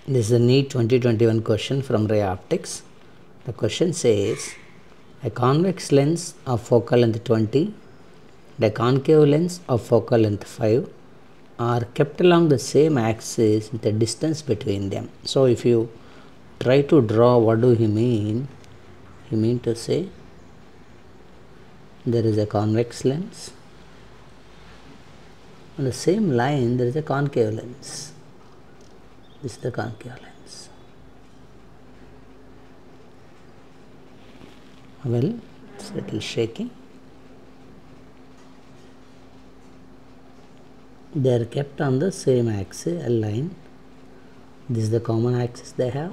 This is a NEET 2021 question from Ray Optics. The question says, a convex lens of focal length 20 and a concave lens of focal length 5 are kept along the same axis with a distance between them. So if you try to draw, what do he mean? He mean to say there is a convex lens. On the same line there is a concave lens. This is the concave lens. Well, it's a little shaky. They are kept on the same axis, a line. This is the common axis they have.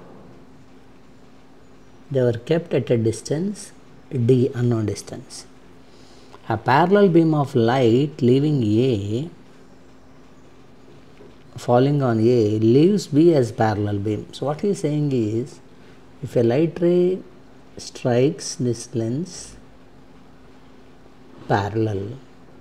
They were kept at a distance d, unknown distance. A parallel beam of light leaving A, falling on A, leaves B as parallel beam. So what he is saying is, if a light ray strikes this lens parallel,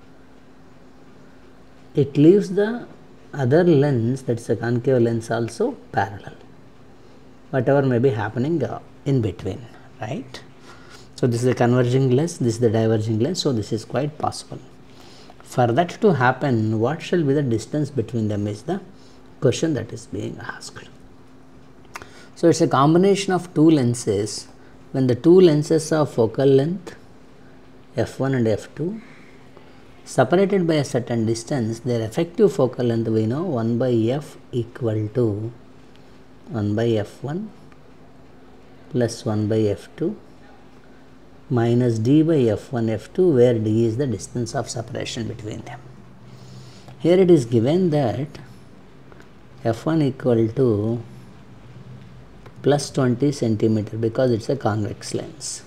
it leaves the other lens, that is a concave lens, also parallel, whatever may be happening in between, right? So this is the converging lens, this is the diverging lens, so this is quite possible. For that to happen, what shall be the distance between them is the question that is being asked. So it's a combination of two lenses. When the two lenses of focal length f1 and f2 separated by a certain distance, their effective focal length we know 1 by f equal to 1 by f1 plus 1 by f2 minus d by f1 f2, where d is the distance of separation between them. Here it is given that f1 equal to plus 20 centimeter because it's a convex lens.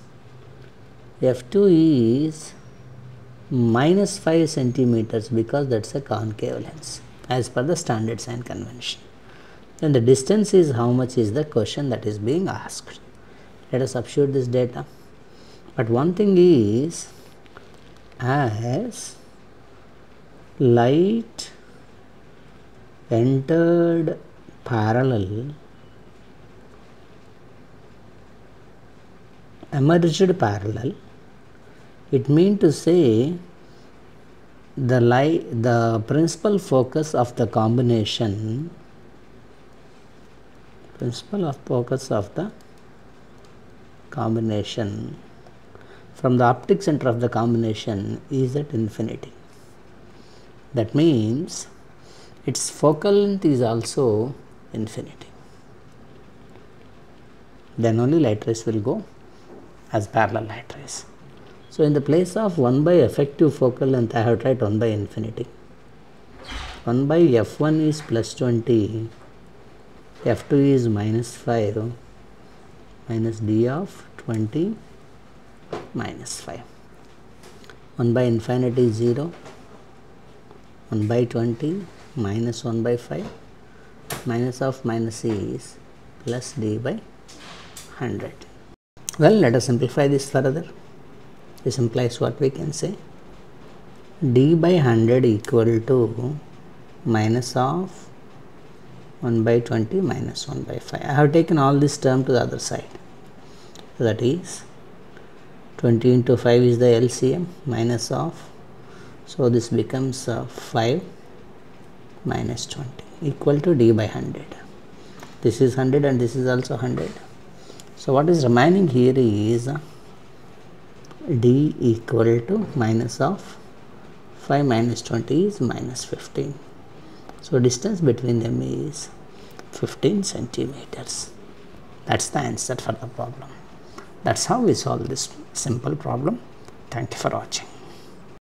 f2 is minus 5 centimeters because that's a concave lens as per the standard sign convention. Then the distance is how much is the question that is being asked. Let us substitute this data. But one thing is, as light entered parallel, emerged parallel, it means to say the principal focus of the combination, from the optic center of the combination is at infinity. That means its focal length is also infinity. Then only light rays will go as parallel light rays. So in the place of 1 by effective focal length, I have tried 1 by infinity. 1 by f1 is plus 20, f2 is minus 5, minus d of 20 minus 5. 1 by infinity is 0, 1 by 20 minus 1 by 5, minus of minus is plus d by 100. Well, let us simplify this further. This implies what we can say, d by 100 equal to minus of 1 by 20 minus 1 by 5. I have taken all this term to the other side. So that is 20 into 5 is the LCM, minus of, so this becomes 5 minus 20 equal to d by 100. This is 100 and this is also 100. So what is remaining here is d equal to minus of 5 minus 20 is minus 15. So distance between them is 15 centimeters. That's the answer for the problem. That's how we solve this simple problem. Thank you for watching.